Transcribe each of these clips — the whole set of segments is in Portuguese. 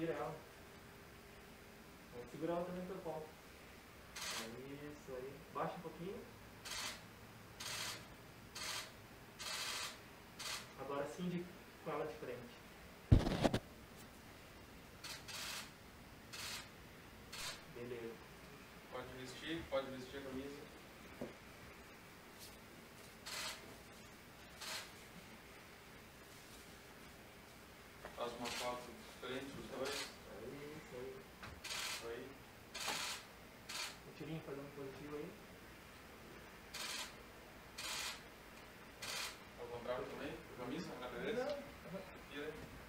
Tira ela. Vamos segurar ela também pelo pau. Isso aí. Baixa um pouquinho. Agora cinge com ela de frente. Beleza. Pode vestir a camisa. Faz uma foto diferente dos dois. Isso aí. Isso aí. O tirinho fazendo positivo aí. Ao contrário também. Camisa na cabeça. Tira.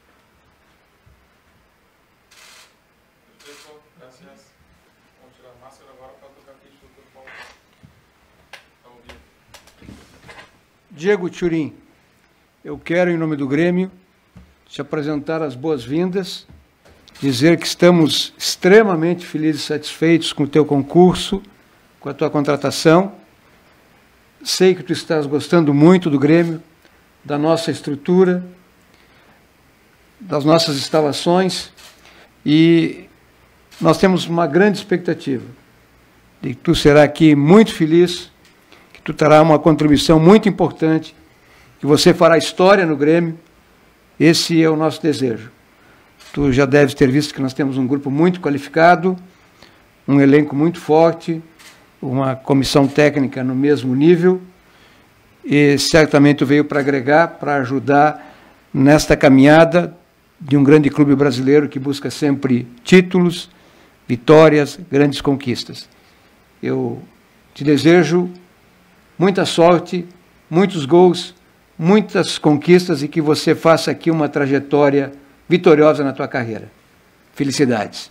Perfeito. Gracias. Vamos tirar a máscara agora para tocar aqui junto com o pau. Tá ouvindo? Diego Turim, eu quero, em nome do Grêmio, te apresentar as boas-vindas, dizer que estamos extremamente felizes e satisfeitos com o teu concurso, com a tua contratação. Sei que tu estás gostando muito do Grêmio, da nossa estrutura, das nossas instalações, e nós temos uma grande expectativa de que tu será aqui muito feliz, que tu terá uma contribuição muito importante, que você fará história no Grêmio. Esse é o nosso desejo. Tu já deves ter visto que nós temos um grupo muito qualificado, um elenco muito forte, uma comissão técnica no mesmo nível, e certamente tu veio para agregar, para ajudar nesta caminhada de um grande clube brasileiro que busca sempre títulos, vitórias, grandes conquistas. Eu te desejo muita sorte, muitos gols, muitas conquistas e que você faça aqui uma trajetória vitoriosa na tua carreira. Felicidades.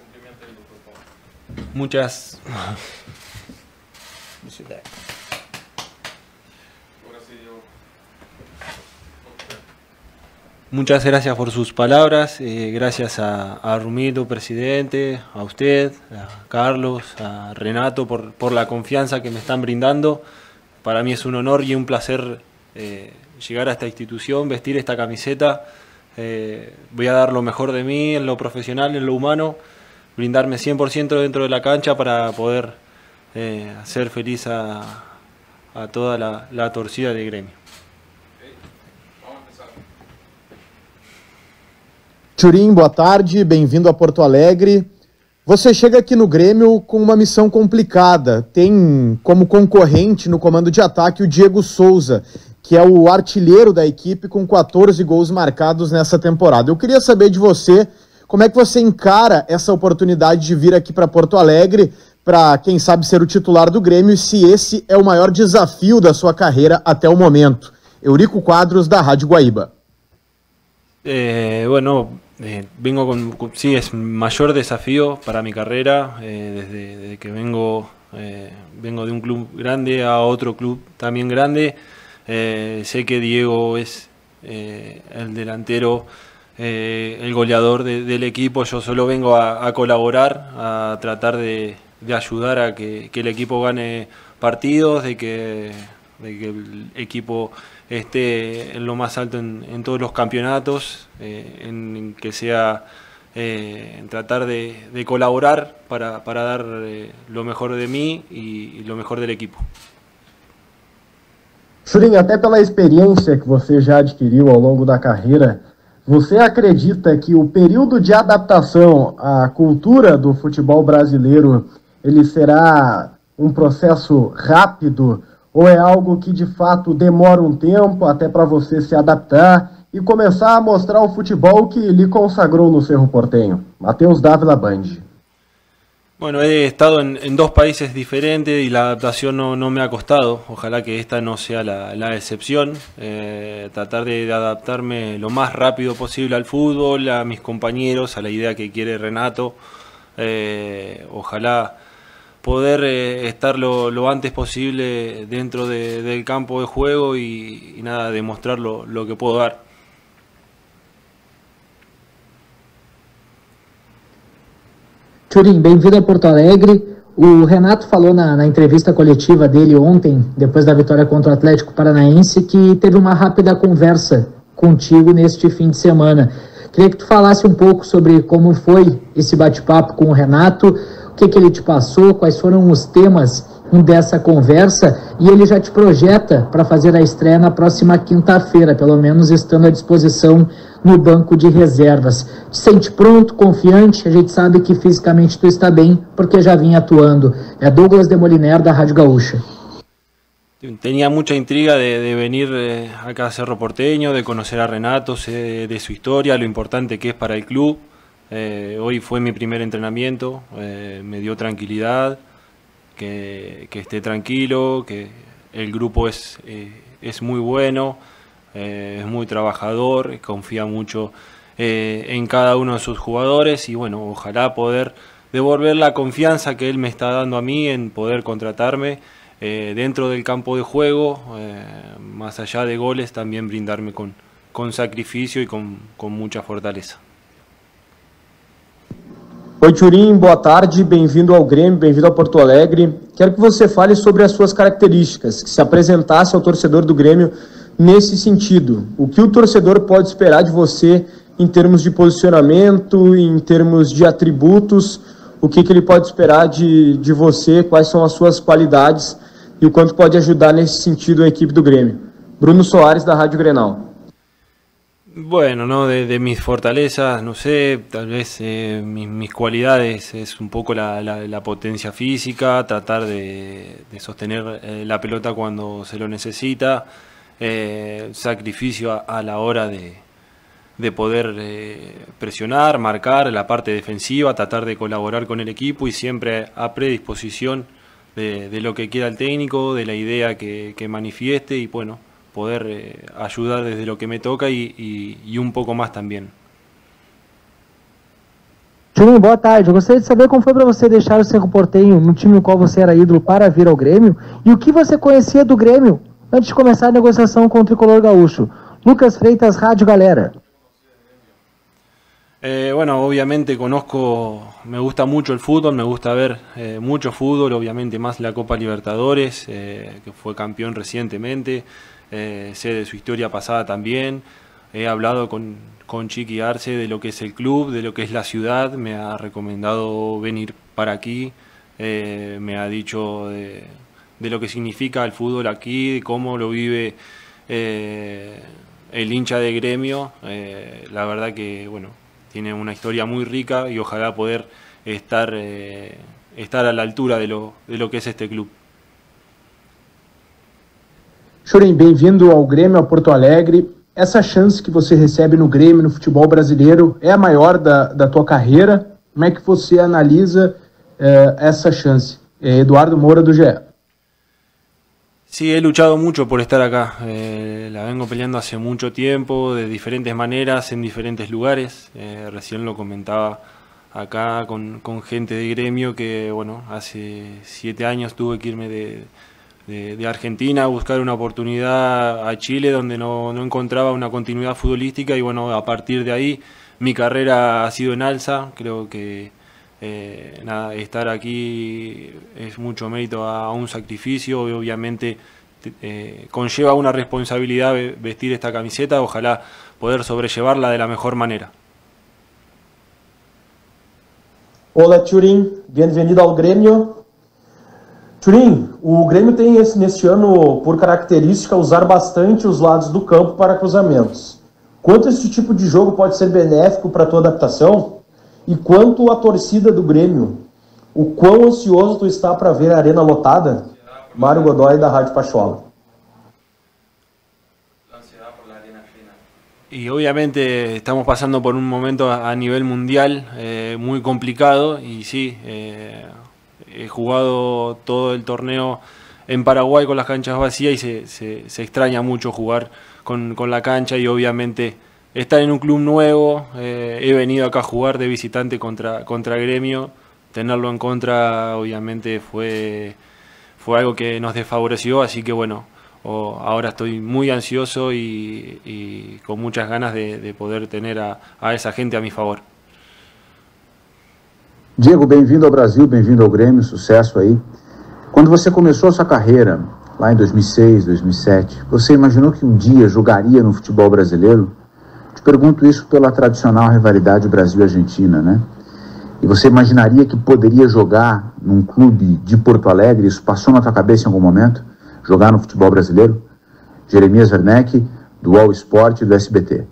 Muchas. Felicidades. Muchas gracias por sus palabras, gracias a Rumito, presidente, a usted, a Carlos, a Renato por la confianza que me están brindando. Para mí es un honor y un placer llegar a esta institución, vestir esta camiseta. Voy a dar lo mejor de mí en lo profesional, en lo humano, brindarme 100% dentro de la cancha para poder hacer feliz a toda la torcida de Grêmio. Turim, boa tarde, bem-vindo a Porto Alegre. Você chega aqui no Grêmio com uma missão complicada. Tem como concorrente no comando de ataque o Diego Souza, que é o artilheiro da equipe com 14 gols marcados nessa temporada. Eu queria saber de você, como é que você encara essa oportunidade de vir aqui para Porto Alegre, para, quem sabe, ser o titular do Grêmio, e se esse é o maior desafio da sua carreira até o momento. Eurico Quadros, da Rádio Guaíba. Vengo sí, es mayor desafío para mi carrera, desde que vengo de un club grande a otro club también grande. Sé que Diego es el delantero, el goleador del equipo. Yo solo vengo a colaborar, a tratar de ayudar a que el equipo gane partidos, de que el equipo esté en lo más alto en todos los campeonatos, en que sea en tratar de colaborar para dar lo mejor de mí y lo mejor del equipo. Turim, até pela experiência que você já adquiriu ao longo da carreira, você acredita que o período de adaptação à cultura do futebol brasileiro ele será um processo rápido, ou é algo que de fato demora um tempo até para você se adaptar e começar a mostrar o futebol que lhe consagrou no Cerro Porteño? Matheus Dávila, Band. Bueno, he estado en dos países diferentes y la adaptación no me ha costado. Ojalá que esta no sea la excepción. Tratar de adaptarme lo más rápido posible al fútbol, a mis compañeros, a la idea que quiere Renato. Ojalá poder estar lo antes posible dentro del campo de juego y nada, demostrar lo que puedo dar. Turim, bem-vindo a Porto Alegre. O Renato falou na entrevista coletiva dele ontem, depois da vitória contra o Atlético Paranaense, que teve uma rápida conversa contigo neste fim de semana. Queria que tu falasse um pouco sobre como foi esse bate-papo com o Renato, o que ele te passou, quais foram os temas dessa conversa, e ele já te projeta para fazer a estreia na próxima quinta-feira, pelo menos estando à disposição no banco de reservas. Te sente pronto, confiante? A gente sabe que fisicamente tu está bem, porque já vinha atuando. É Douglas de Moliner, da Rádio Gaúcha. Tenía mucha intriga de venir acá a Cerro Porteño, de conocer a Renato, sé de su historia, lo importante que es para el club. Hoy fue mi primer entrenamiento, me dio tranquilidad, que esté tranquilo, que el grupo es muy bueno, es muy trabajador, confía mucho en cada uno de sus jugadores y bueno, ojalá poder devolver la confianza que él me está dando a mí en poder contratarme dentro del campo de juego, más allá de goles, también brindarme con sacrificio y con mucha fortaleza. Oi, Thurin, boa tarde, bem-vindo ao Grêmio, bem-vindo a Porto Alegre. Quero que você fale sobre as suas características, que se apresentasse ao torcedor do Grêmio nesse sentido. O que o torcedor pode esperar de você em termos de posicionamento, em termos de atributos, o que ele pode esperar de você, quais são as suas qualidades e o quanto pode ajudar nesse sentido a equipe do Grêmio. Bruno Soares, da Rádio Grenal. Bueno, ¿no? De mis fortalezas, no sé, tal vez mis cualidades es un poco la potencia física, tratar de sostener la pelota cuando se lo necesita, sacrificio a la hora de poder presionar, marcar la parte defensiva, tratar de colaborar con el equipo y siempre a predisposición de lo que quiera el técnico, de la idea que manifieste y bueno, poder ayudar desde lo que me toca y un poco más también. Thurin, boa tarde. Eu gostaria de saber como foi para você deixar o Cerro Porteño, no time no qual você era ídolo, para vir ao Grêmio, e o que você conhecia do Grêmio antes de começar a negociação com o Tricolor Gaúcho. Lucas Freitas, Rádio Galera. Bueno, obviamente me gusta mucho el fútbol, me gusta ver mucho fútbol, obviamente más la Copa Libertadores, que fue campeón recientemente. Sé de su historia pasada también, he hablado con Chiqui Arce de lo que es el club, de lo que es la ciudad, me ha recomendado venir para aquí, me ha dicho de lo que significa el fútbol aquí, de cómo lo vive el hincha de Gremio, la verdad que bueno, tiene una historia muy rica y ojalá poder estar a la altura de lo que es este club. Thurin, bem-vindo ao Grêmio, a Porto Alegre. Essa chance que você recebe no Grêmio, no futebol brasileiro, é a maior da tua carreira? Como é que você analisa essa chance? Eduardo Moura, do GE. Sí, he luchado mucho por estar acá. La vengo peleando hace mucho tiempo, de diferentes maneras, en diferentes lugares. Recién lo comentaba acá con gente de Gremio que, bueno, hace 7 años tuve que irme de Argentina a buscar una oportunidad a Chile donde no encontraba una continuidad futbolística y bueno, a partir de ahí mi carrera ha sido en alza. Creo que estar aquí es mucho mérito a un sacrificio y obviamente conlleva una responsabilidad vestir esta camiseta, ojalá poder sobrellevarla de la mejor manera. Olá, Thurin, bem-vindo ao Grêmio. Thurin, o Grêmio tem neste ano por característica usar bastante os lados do campo para cruzamentos. Quanto esse tipo de jogo pode ser benéfico para a tua adaptação? E quanto a torcida do Grêmio? O quão ansioso tu está para ver a arena lotada? Mário Godoy, da Rádio Pachola. Y obviamente estamos pasando por un momento a nivel mundial muy complicado y sí, he jugado todo el torneo en Paraguay con las canchas vacías y se extraña mucho jugar con la cancha y obviamente estar en un club nuevo. He venido acá a jugar de visitante contra Gremio, tenerlo en contra obviamente fue algo que nos desfavoreció, así que bueno, ahora estoy muy ansioso y con muchas ganas de poder tener a esa gente a mi favor. Diego, bem-vindo ao Brasil, bem-vindo ao Grêmio, sucesso aí. Quando você começou a sua carreira, lá em 2006, 2007, você imaginou que um dia jogaria no futebol brasileiro? Te pergunto isso pela tradicional rivalidade Brasil-Argentina, né? E você imaginaria que poderia jogar num clube de Porto Alegre? Isso passou na tua cabeça em algum momento? Jogar no futebol brasileiro? Jeremias Werneck, do All Sport y do SBT.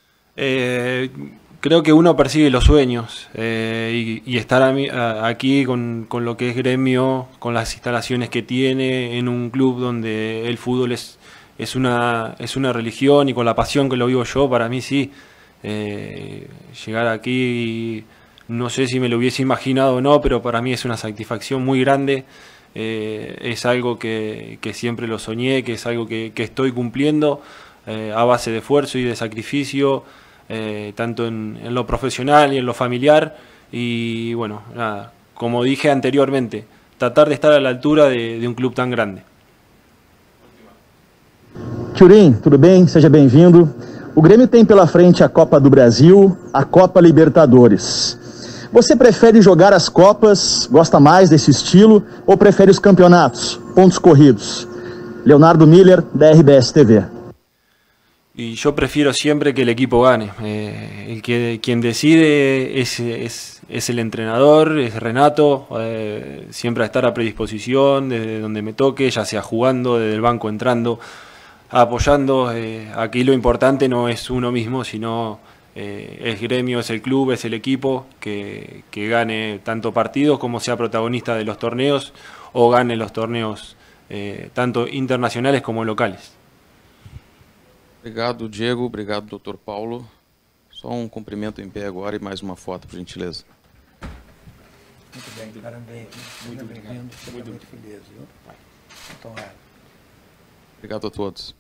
Creo que uno persigue los sueños y estar aquí con lo que es Gremio, con las instalaciones que tiene, en un club donde el fútbol es una religión y con la pasión que lo vivo yo, para mí sí. Llegar aquí, no sé si me lo hubiese imaginado o no, pero para mí es una satisfacción muy grande. Es algo que siempre lo soñé, que es algo que estoy cumpliendo a base de esfuerzo y de sacrificio. Tanto en lo profesional y en lo familiar, y bueno, nada, como dije anteriormente, tratar de estar a la altura de un club tan grande. Turim, tudo bem? Seja bem-vindo. O Grêmio tem pela frente a Copa do Brasil, a Copa Libertadores. Você prefere jogar as Copas, gosta mais desse estilo, ou prefere os campeonatos, pontos corridos? Leonardo Miller, da RBS TV. Y yo prefiero siempre que el equipo gane. Quien decide es el entrenador, es Renato, siempre a estar a predisposición desde donde me toque, ya sea jugando, desde el banco entrando, apoyando. Aquí lo importante no es uno mismo, sino es Gremio, es el club, es el equipo, que gane tanto partidos como sea protagonista de los torneos o gane los torneos tanto internacionales como locales. Obrigado, Diego. Obrigado, Dr. Paulo. Só cumprimento em pé agora e mais uma foto, por gentileza. Muito bem, parabéns. Muito obrigado. Muito feliz, viu? Obrigado a todos.